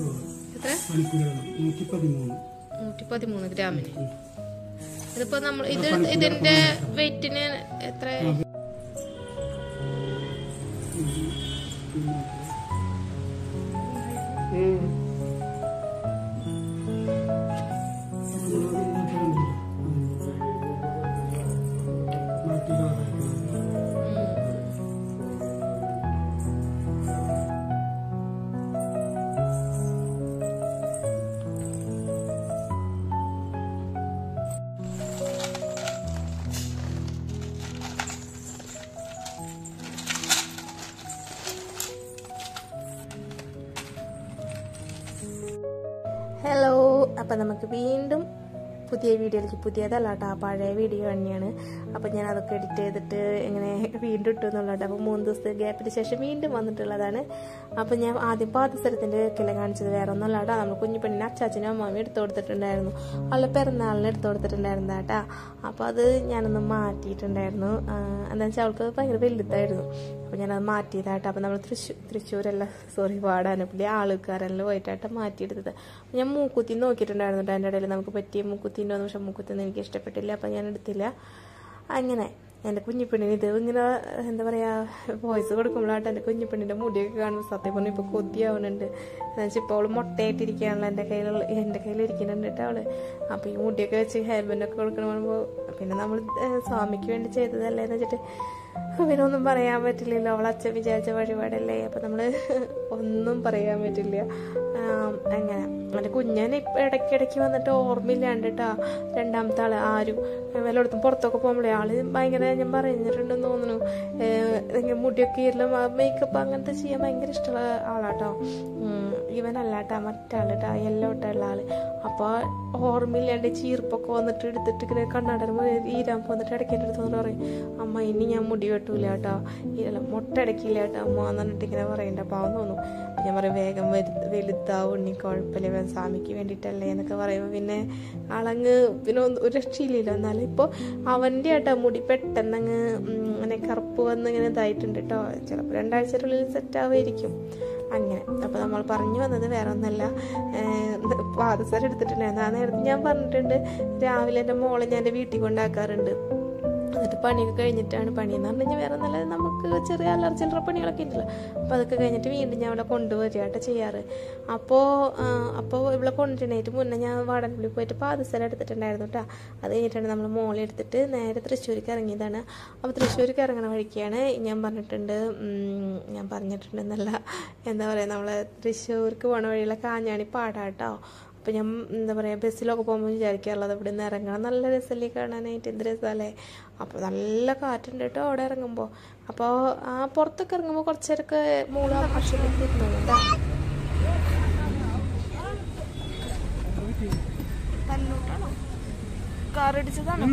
113 ഗ്രാമിന്. ഇതിപ്പോ നമ്മൾ ഇതിന്റെ വെയിറ്റിന് എത്ര? ഹലോ, അപ്പം നമുക്ക് വീണ്ടും പുതിയ വീഡിയോയിലേക്ക്, പുതിയതല്ല കേട്ടോ, പഴയ വീഡിയോ തന്നെയാണ്. അപ്പം ഞാൻ അതൊക്കെ എഡിറ്റ് ചെയ്തിട്ട് ഇങ്ങനെ വീണ്ടും ഇട്ടു എന്നുള്ളത്. അപ്പോൾ 3 ദിവസത്തെ ഗ്യാപ്പിന് ശേഷം വീണ്ടും വന്നിട്ടുള്ളതാണ്. അപ്പം ഞാൻ ആദ്യം പാദസരത്തിൻ്റെ വെക്കെല്ലാം കാണിച്ചത് വേറെ ഒന്നുമല്ല കേട്ടോ, നമ്മൾ കുഞ്ഞിപ്പെണ്ണിന് അച്ചാച്ചനും അമ്മാമയും എടുത്തു കൊടുത്തിട്ടുണ്ടായിരുന്നു. അവളുടെ പിറന്നാളിന് എടുത്തു കൊടുത്തിട്ടുണ്ടായിരുന്നു കേട്ടോ. അപ്പോൾ അത് ഞാനൊന്ന് മാറ്റിയിട്ടുണ്ടായിരുന്നു. എന്താണെന്ന് വെച്ചാൽ അവൾക്ക് ഭയങ്കര വലുതായിരുന്നു. അപ്പോൾ ഞാനത് മാറ്റിയതാട്ടോ. അപ്പോൾ നമ്മൾ തൃശ്ശൂരല്ല, വാടാനപ്പള്ളി ആൾക്കാരെല്ലാം പോയിട്ടായിട്ട് മാറ്റിയെടുത്തത്. ഞാൻ മൂക്കുത്തി നോക്കിയിട്ടുണ്ടായിരുന്നു കേട്ടോ. അതിൻ്റെ ഇടയിൽ നമുക്ക് പറ്റിയ മൂക്കുത്തിൻ്റെ പക്ഷെ മൂക്കുത്തിന്ന് എനിക്ക് ഇഷ്ടപ്പെട്ടില്ല, അപ്പം ഞാൻ എടുത്തില്ല. അങ്ങനെ എൻ്റെ കുഞ്ഞിപ്പെണ്ണിന് ഇത് ഇങ്ങനെ എന്താ പറയുക, വോയിസ് കൊടുക്കുമ്പോഴായിട്ട് എൻ്റെ കുഞ്ഞിപ്പെണ്ണിൻ്റെ മുടിയൊക്കെ കാണുമ്പോൾ സത്യം പറഞ്ഞാൽ ഇപ്പോൾ കൊതിയാവുന്നുണ്ട്. എന്നുവെച്ചാൽ ഇപ്പോൾ അവൾ മുട്ടയായിട്ടിരിക്കുകയാണല്ലോ എൻ്റെ കയ്യിലിരിക്കുന്നുണ്ട് കേട്ടോ അവൾ. അപ്പോൾ ഈ മുടിയൊക്കെ വെച്ച് ഹെയർ ബാൻഡൊക്കെ കൊടുക്കണമെമ്പോൾ പിന്നെ നമ്മൾ സ്വാമിക്ക് വേണ്ടി ചെയ്തതല്ലേ എന്ന് വെച്ചിട്ട് പിന്നെ ഒന്നും പറയാൻ പറ്റില്ലല്ലോ. അവൾ അച്ഛൻ വിചാരിച്ച വഴിപാടല്ലേ, അപ്പം നമ്മൾ ഒന്നും പറയാൻ പറ്റില്ല. അങ്ങനെ എൻ്റെ കുഞ്ഞനെ ഇടയ്ക്കിടയ്ക്ക് വന്നിട്ട് ഓർമ്മയില്ലാണ്ട് കേട്ടോ. രണ്ടാമത്തെ ആൾ ആരും വല്ലയിടത്തും പുറത്തൊക്കെ പോകുമ്പോഴേ ആള് ഭയങ്കര, ഞാൻ പറഞ്ഞിട്ടുണ്ടെന്ന് തോന്നുന്നു, മുടിയൊക്കെ എല്ലാം മേക്കപ്പ് അങ്ങനത്തെ ചെയ്യാൻ ഭയങ്കര ഇഷ്ടമുള്ള ആളാട്ടോ. ഇവനല്ലാട്ടാ, മറ്റാളാട്ടാ, യെല്ലോ ഇട്ടുള്ള ആള്. അപ്പോൾ ഓർമ്മയില്ലാണ്ട് ചീർപ്പൊക്കെ വന്നിട്ട് എടുത്തിട്ട് ഇങ്ങനെ കണ്ണാടം ഈരാൻ പോന്നിട്ട് ഇടയ്ക്കേൻ്റെ അടുത്ത് വന്നിട്ട് പറയും, അമ്മ ഇനി ഞാൻ മുടി വെട്ടൂല കേട്ടോ, മുട്ട അടക്കില്ല കേട്ടോ അമ്മ എന്ന് പറഞ്ഞിട്ട് ഇങ്ങനെ പറയണ്ട. പാവം തോന്നും. ഞാൻ പറയും വേഗം വലുതാവും, ഇനി കുഴപ്പമില്ല, സ്വാമിക്ക് വേണ്ടിയിട്ടല്ലേ എന്നൊക്കെ പറയുമ്പോൾ പിന്നെ ആളങ്ങ് പിന്നെ ഒരു രക്ഷയില്ലല്ലോ. എന്നാലും ഇപ്പോൾ അവൻ്റെ ആട്ടോ മുടി പെട്ടെന്നങ്ങ് ഇങ്ങനെ കറുപ്പ് വന്ന് ഇങ്ങനെ ഇതായിട്ടുണ്ട് കേട്ടോ. ചിലപ്പോൾ 2 ആഴ്ചയ്ക്കുള്ളിൽ സെറ്റ് ആവുമായിരിക്കും. അങ്ങനെ അപ്പോൾ നമ്മൾ പറഞ്ഞു വന്നത് വേറെ ഒന്നല്ല, പാദസരം എടുത്തിട്ടുണ്ടായിരുന്നു. ആ നേരത്തെ ഞാൻ പറഞ്ഞിട്ടുണ്ട്, രാവിലെ എൻ്റെ മോളെ ഞാൻ എൻ്റെ വീട്ടിൽ കൊണ്ടാക്കാറുണ്ട്. എന്നിട്ട് പണിയൊക്കെ കഴിഞ്ഞിട്ടാണ്, പണിയെന്ന് പറഞ്ഞു കഴിഞ്ഞാൽ വേറെ നല്ല നമുക്ക് ചെറിയ ചില്ലറ പണികളൊക്കെ ഉണ്ടല്ലോ. അപ്പോൾ അതൊക്കെ കഴിഞ്ഞിട്ട് വീണ്ടും ഞാൻ അവളെ കൊണ്ടുവരികയായിട്ട് ചെയ്യാറ്. അപ്പോൾ ഇവിടെ കൊണ്ടുവരുന്നതിന് മുന്നേ ഞാൻ വാടകപ്പള്ളി പോയിട്ട് പാദസരം എടുത്തിട്ടുണ്ടായിരുന്നു കേട്ടോ. അത് കഴിഞ്ഞിട്ടാണ് നമ്മൾ മോളെ എടുത്തിട്ട് നേരെ തൃശ്ശൂർക്ക് ഇറങ്ങിയതാണ്. അപ്പോൾ തൃശ്ശൂർക്ക് ഇറങ്ങണ വഴിക്കാണ് ഞാൻ പറഞ്ഞിട്ടുണ്ടെന്നല്ല, എന്താ പറയുക, നമ്മളെ തൃശ്ശൂർക്ക് പോണ വഴിയുള്ള കാഞ്ഞാണി പാടാട്ടോ. അപ്പോൾ ഞാൻ എന്താ പറയുക, ബസ്സിലൊക്കെ പോകുമ്പോൾ വിചാരിക്കാറുള്ളത് ഇവിടെ നിന്ന് ഇറങ്ങണം, നല്ല രസമല്ലേ കാണാനായിട്ട്, എന്ത് രസമല്ലേ. അപ്പോൾ നല്ല കാറ്റുണ്ട് കേട്ടോ അവിടെ ഇറങ്ങുമ്പോൾ. അപ്പോൾ പുറത്തൊക്കെ ഇറങ്ങുമ്പോൾ കുറച്ച് നേരമൊക്കെ മൂള് ഭക്ഷണത്തിൽ ഇരുന്നു കേട്ടോ. തല്ലൂട്ടാണോ, കാറടിച്ചതാണോ?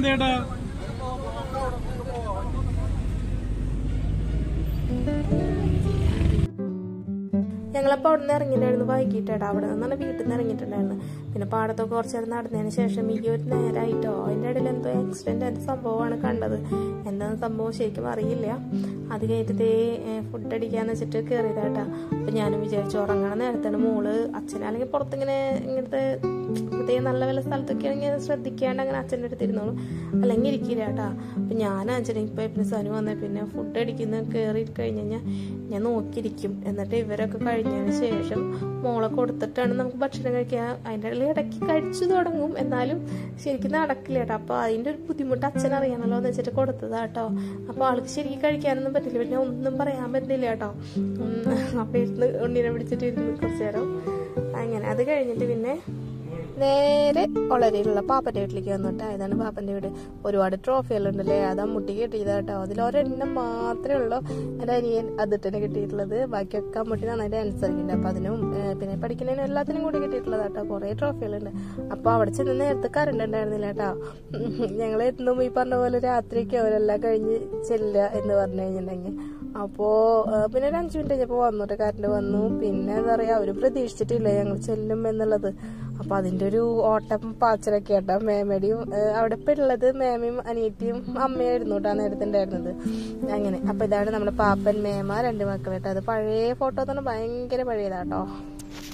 ഞങ്ങളപ്പോൾ അവിടെ നിന്ന് ഇറങ്ങിയിട്ടുണ്ടായിരുന്നു വൈകിട്ടാണ്. അവിടെ നിന്നാണ് വീട്ടിൽ നിന്ന് ഇറങ്ങിയിട്ടുണ്ടായിരുന്നു. പിന്നെ പാടത്തൊക്കെ കുറച്ച് നേരം നടന്നതിന് ശേഷം ഈ ഒരു നേരമായിട്ടോ അതിൻ്റെ ഇടയിൽ എന്തോ ആക്സിഡൻ്റ് ആയിട്ട് സംഭവമാണ് കണ്ടത്. എന്താണ് സംഭവം ശരിക്കും അറിയില്ല. അത് കഴിഞ്ഞിട്ട് ഫുഡ് അടിക്കാന്ന് വെച്ചിട്ട് കയറിയതാട്ടാ. അപ്പം ഞാനും വിചാരിച്ചു ഉറങ്ങണ നേരത്താണ് മോള് അച്ഛനെ അല്ലെങ്കിൽ പുറത്തിങ്ങനെ ഇങ്ങനത്തെ നല്ല വല്ല സ്ഥലത്തൊക്കെ ആണെങ്കിൽ ശ്രദ്ധിക്കാണ്ട് അങ്ങനെ അച്ഛൻ്റെ അടുത്ത് ഇരുന്നോളൂ, അല്ലെങ്കിൽ ഇരിക്കില്ല കേട്ടാ. അപ്പം ഞാൻ അച്ഛനെ ഇപ്പം പിന്നെ സനു വന്നാൽ പിന്നെ ഫുഡ് അടിക്കുന്ന കയറി കഴിഞ്ഞ് കഴിഞ്ഞാൽ ഞാൻ നോക്കിയിരിക്കും. എന്നിട്ട് ഇവരൊക്കെ കഴിഞ്ഞതിന് ശേഷം മോളെ കൊടുത്തിട്ടാണ് നമുക്ക് ഭക്ഷണം കഴിക്കുക. അതിൻ്റെ ഇടയ്ക്ക് കഴിച്ചു തുടങ്ങും, എന്നാലും ശരിക്കും നടക്കില്ല കേട്ടോ. അപ്പോൾ അതിൻ്റെ ഒരു ബുദ്ധിമുട്ട് അച്ഛൻ അറിയാണല്ലോ എന്ന് വെച്ചിട്ട് കൊടുത്തതാ കേട്ടോ. അപ്പോൾ ആൾക്ക് ശരിക്കും കഴിക്കാനൊന്നും പറ്റില്ല, പിന്നെ ഒന്നും പറയാൻ പറ്റില്ല കേട്ടോ. അപ്പോൾ ഇരുന്ന് ഉണ്ണിനെ പിടിച്ചിട്ട് ഇരുന്ന് കുറച്ച് നേരം അങ്ങനെ. അത് കഴിഞ്ഞിട്ട് പിന്നെ നേരെ വളരെയുള്ള പാപ്പൻ്റെ വീട്ടിലേക്ക് വന്നിട്ട്, ഇതാണ് പാപ്പൻ്റെ വീട്. ഒരുപാട് ട്രോഫികളുണ്ടല്ലേ, അത് അമ്മൂട്ടി കിട്ടിയത് കേട്ടോ. അതിലൊരെണ്ണം മാത്രമേ ഉള്ളൂ എൻ്റെ അനിയൻ അതിട്ടന്നെ കിട്ടിയിട്ടുള്ളത്. ബാക്കിയൊക്കെ അമ്മൂട്ടി നന്നായിട്ട് അനുസരിക്കുന്നുണ്ട്. അപ്പം അതിനും പിന്നെ പഠിക്കുന്നതിനും എല്ലാത്തിനും കൂടി കിട്ടിയിട്ടുള്ളത് കേട്ടോ. കുറേ ട്രോഫികളുണ്ട്. അപ്പോൾ അവിടെ ചെന്ന് നേരത്തെ കറണ്ട് ഉണ്ടായിരുന്നില്ല കേട്ടോ. ഞങ്ങൾ എത്തും ഈ പറഞ്ഞ പോലെ രാത്രിക്ക് അവരെല്ലാം കഴിഞ്ഞ് ചെല്ലുക എന്ന് പറഞ്ഞു കഴിഞ്ഞിട്ടുണ്ടെങ്കിൽ. അപ്പോൾ പിന്നെ ഒരു 5 മിനിറ്റ് കഴിഞ്ഞപ്പോൾ വന്നിട്ട് കറണ്ട് വന്നു. പിന്നെ എന്താ പറയുക, അവർ പ്രതീക്ഷിച്ചിട്ടില്ല ഞങ്ങൾ ചെല്ലും എന്നുള്ളത്. അപ്പോൾ അതിൻ്റെ ഒരു ഓട്ടം പാച്ചലൊക്കെ കേട്ടോ. മേമയുടെയും അവിടെ ഇപ്പം ഉള്ളത് മേമയും അനിയത്തിയും അമ്മയായിരുന്നു കേട്ടോ നേരത്തെ ഉണ്ടായിരുന്നത്. അങ്ങനെ അപ്പോൾ ഇതാണ് നമ്മുടെ പാപ്പൻ, മേമ, 2 മക്കൾ കേട്ടോ. അത് പഴയ ഫോട്ടോ തന്നെ, ഭയങ്കര പഴയതാട്ടോ.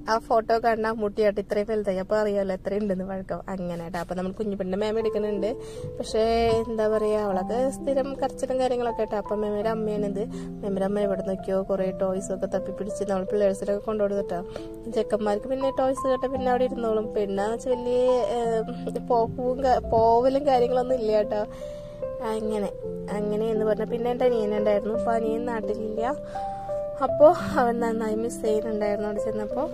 ആ ഫോട്ടോ കണ്ട അമ്മൂട്ടിയായിട്ട് ഇത്രയും വലുതായി. അപ്പോൾ അറിയാമല്ലോ എത്രയുണ്ടെന്ന് വഴക്കം. അങ്ങനെ കേട്ടോ. അപ്പോൾ നമ്മൾ കുഞ്ഞുപെണ്ണിൻ്റെ മേമ എടുക്കുന്നുണ്ട്. പക്ഷേ എന്താ പറയുക, അവളൊക്കെ സ്ഥിരം കരച്ചിലും കാര്യങ്ങളൊക്കെ കേട്ടോ. അപ്പം മേമയുടെ അമ്മയാണിത്. മേമയുടെ അമ്മ എവിടെ നോക്കിയോ കുറേ ടോയ്സൊക്കെ തപ്പിപ്പിടിച്ച് നമ്മൾ പിള്ളേഴ്സിലൊക്കെ കൊണ്ടുകൊടുത്തിട്ടാ. ചെക്കന്മാർക്ക് പിന്നെ ടോയ്സ് കേട്ടാൽ പിന്നെ അവിടെ ഇരുന്നോളും. പെണ്ണാന്ന് വെച്ചാൽ വലിയ പോവലും കാര്യങ്ങളൊന്നും ഇല്ല കേട്ടോ. അങ്ങനെ എന്ന് പറഞ്ഞാൽ പിന്നെ എൻ്റെ അനിയനുണ്ടായിരുന്നു. അപ്പോൾ അനിയൻ നാട്ടിലില്ല. അപ്പോൾ അവൻ നന്നായി മിസ് ചെയ്യുന്നുണ്ടായിരുന്നു അവിടെ ചെന്നപ്പോൾ.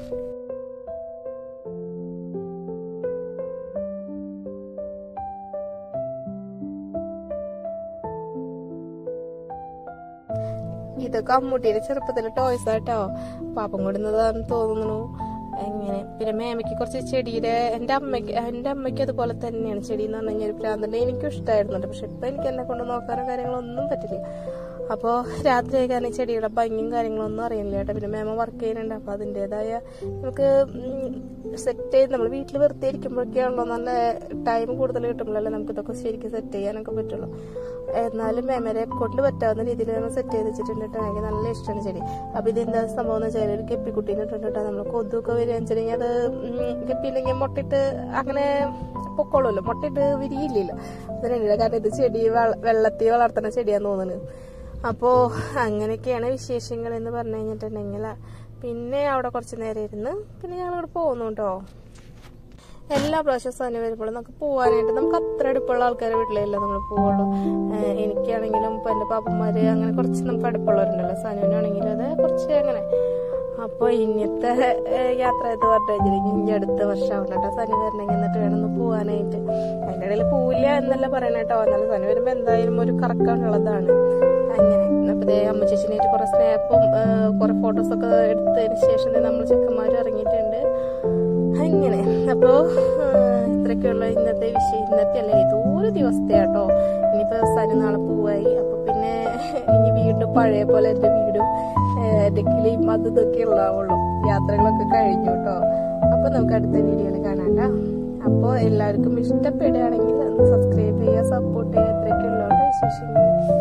ഇതൊക്കെ അമ്മൂട്ടിയുടെ ചെറുപ്പത്തിലെ ടോയ്സ് ആട്ടോ. പാപ്പം കൊടുന്നതാണെന്ന് തോന്നുന്നു. അങ്ങനെ പിന്നെ മേമയ്ക്ക് കുറച്ച് ചെടിയുടെ എൻ്റെ അമ്മയ്ക്ക് അതുപോലെ തന്നെയാണ്. ചെടി എന്ന് പറഞ്ഞു കഴിഞ്ഞാൽ ഒരു പ്രാന്തണ്ട്. എനിക്കും ഇഷ്ടമായിരുന്നുണ്ട്. പക്ഷെ ഇപ്പം എനിക്ക് എന്നെ കൊണ്ട് നോക്കാനോ കാര്യങ്ങളൊന്നും പറ്റില്ല. അപ്പോൾ രാത്രി ആയിക്കാണെങ്കിൽ ചെടിയുടെ ഭംഗിയും കാര്യങ്ങളൊന്നും അറിയില്ല കേട്ടോ. പിന്നെ മേമ വർക്ക് ചെയ്യുന്നുണ്ട്. അപ്പോൾ അതിൻ്റെതായ നമുക്ക് സെറ്റ് ചെയ്ത് നമ്മൾ വീട്ടിൽ വെറുതെ ഇരിക്കുമ്പോഴൊക്കെയാണല്ലോ നല്ല ടൈം കൂടുതൽ കിട്ടുമ്പോഴല്ലേ നമുക്ക് ഇതൊക്കെ ശരിക്കും സെറ്റ് ചെയ്യാനൊക്കെ പറ്റുള്ളൂ. എന്നാലും മേമരെ കൊണ്ട് പറ്റാവുന്ന രീതിയിൽ നമ്മൾ സെറ്റ് ചെയ്ത് വെച്ചിട്ടുണ്ട് കേട്ടോ. എനിക്ക് നല്ല ഇഷ്ടമാണ് ചെടി. അപ്പോൾ ഇതെന്താ സംഭവം എന്ന് വെച്ചാൽ ഒരു ഗപ്പിക്കുട്ടീനെ ഇട്ടുണ്ട് കേട്ടോ. നമ്മൾ കൊതുക്കെ വരികയെന്ന് വെച്ചിട്ടുണ്ടെങ്കിൽ അത് ഗപ്പിയില്ലെങ്കിൽ മുട്ടയിട്ട് അങ്ങനെ പൊക്കോളുമല്ലോ. മുട്ടയിട്ട് വിരിയില്ലല്ലോ. അതിനുണ്ട്. കാരണം ഇത് ചെടി വെള്ളത്തിൽ വളർത്തുന്ന ചെടിയാന്ന് തോന്നുന്നത്. അപ്പോൾ അങ്ങനെയൊക്കെയാണ് വിശേഷങ്ങൾ എന്ന് പറഞ്ഞു കഴിഞ്ഞിട്ടുണ്ടെങ്കിൽ. പിന്നെ അവിടെ കുറച്ച് നേരം ഇരുന്ന് പിന്നെ ഞങ്ങളിവിടെ പോകുന്നു കേട്ടോ. എല്ലാ പ്രാവശ്യം സനി വരുമ്പോഴും നമുക്ക് പോകാനായിട്ട് നമുക്ക് അത്ര അടുപ്പുള്ള ആൾക്കാരെ വീട്ടിലല്ല നമ്മൾ പോവുള്ളൂ. എനിക്കാണെങ്കിലും ഇപ്പം എൻ്റെ പാപ്പന്മാര് അങ്ങനെ കുറച്ച് നമുക്ക് അടുപ്പുള്ളവരുണ്ടല്ലോ. സനുവിനാണെങ്കിലും അത് കുറച്ച് അങ്ങനെ. അപ്പോൾ ഇന്നത്തെ യാത്ര എന്ന് പറഞ്ഞു കഴിഞ്ഞിട്ടുണ്ടെങ്കിൽ ഇനി അടുത്ത വർഷമാവണം കേട്ടോ സനി വരണമെങ്കിൽ. എന്നിട്ട് വേണമെന്ന് പോകാനായിട്ട്. അതിൻ്റെ ഇടയിൽ പോവില്ല എന്നല്ല പറയണ കേട്ടോ. എന്നാലും സനി വരുമ്പോൾ എന്തായാലും ഒരു കറക്കാനുള്ളതാണ്. അങ്ങനെ അപ്പോൾ അമ്മ ചേച്ചിനായിട്ട് കുറേ സ്നാപ്പും കുറേ ഫോട്ടോസൊക്കെ എടുത്തതിന് ശേഷം നമ്മൾ ചെക്കന്മാരും ഇറങ്ങിയിട്ടുണ്ട്. അങ്ങനെ അപ്പോൾ ഇത്രയൊക്കെയുള്ള ഇന്നത്തെ വിഷയം. ഇന്നത്തെ അല്ലേ ഇതൊരു ദിവസത്തെ കേട്ടോ. ഇനിയിപ്പോൾ സനി നാളെ പോവായി. അപ്പോൾ പിന്നെ ഇനി വീണ്ടും പഴയ പോലെ എൻ്റെ വീടും എൻ്റെ കിളിയും അതും ഇതൊക്കെ ഉള്ളാവുള്ളൂ. യാത്രകളൊക്കെ കഴിഞ്ഞു കേട്ടോ. അപ്പോൾ നമുക്ക് അടുത്ത വീഡിയോയിൽ കാണാം. അപ്പോൾ എല്ലാവർക്കും ഇഷ്ടപ്പെടുകയാണെങ്കിൽ ഒന്ന് സബ്സ്ക്രൈബ് ചെയ്യുക, സപ്പോർട്ട് ചെയ്യുക. ഇത്രയൊക്കെയുള്ള വിശേഷങ്ങൾ.